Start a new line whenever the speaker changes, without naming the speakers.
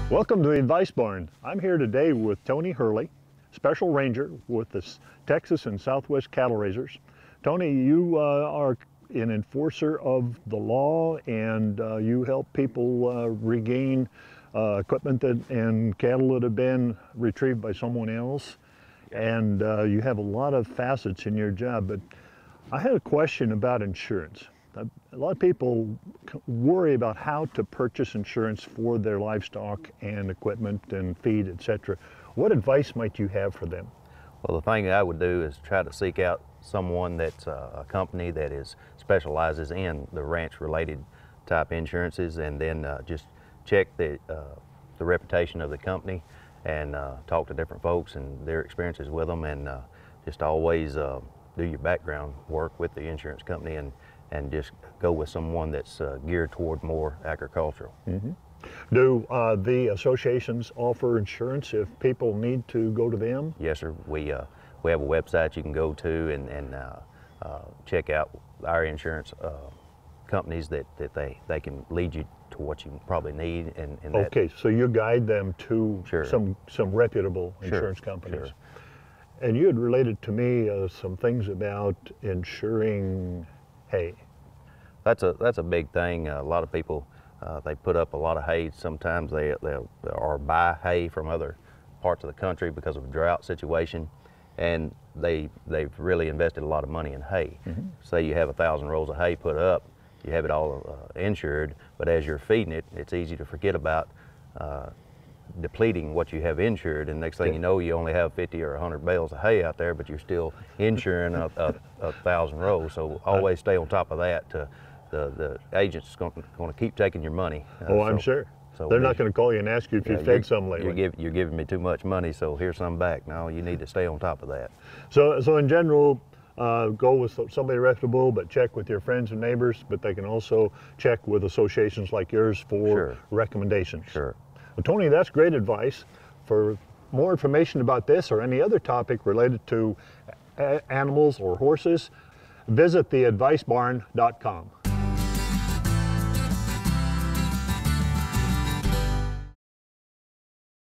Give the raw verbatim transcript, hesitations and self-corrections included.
Welcome to the Advice Barn. I'm here today with Toney Hurley, Special Ranger with the Texas and Southwest Cattle Raisers. Toney, you uh, are an enforcer of the law, and uh, you help people uh, regain uh, equipment that, and cattle that have been retrieved by someone else. And uh, you have a lot of facets in your job, but I had a question about insurance. A lot of people worry about how to purchase insurance for their livestock and equipment and feed, et cetera. What advice might you have for them?
Well, the thing I would do is try to seek out someone that's uh, a company that is specializes in the ranch-related type insurances, and then uh, just check the uh, the reputation of the company and uh, talk to different folks and their experiences with them, and uh, just always uh, do your background work with the insurance company, and and just go with someone that's uh, geared toward more agricultural.
Mm-hmm. Do uh, the associations offer insurance if people need to go to them?
Yes, sir. We uh, we have a website you can go to and and uh, uh, check out our insurance uh, companies that that they they can lead you to what you probably need. And, and that,
okay, so you guide them to
sure.
some some reputable insurance
sure.
companies.
Sure.
And you had related to me uh, some things about insuring hay.
That's a that's a big thing. Uh, a lot of people uh, they put up a lot of hay. Sometimes they they or buy hay from other parts of the country because of a drought situation, and they they've really invested a lot of money in hay. Mm-hmm. Say you have a thousand rolls of hay put up, you have it all uh, insured, but as you're feeding it, it's easy to forget about uh, depleting what you have insured, and next thing you know, you only have fifty or a hundred bales of hay out there, but you're still insuring a, a, a thousand rows. So always stay on top of that. To, the the agent's going to keep taking your money. Uh,
oh, I'm
so,
sure.
So
they're not going to call you and ask you if
yeah,
you fed some lately.
You're, give, you're giving me too much money, so here's some back. No, you need to stay on top of that.
So, so in general, uh, go with somebody reputable, but check with your friends and neighbors. But they can also check with associations like yours for
Sure.
recommendations.
Sure.
Well, Toney, that's great advice. For more information about this or any other topic related to animals or horses, visit the advice barn dot com.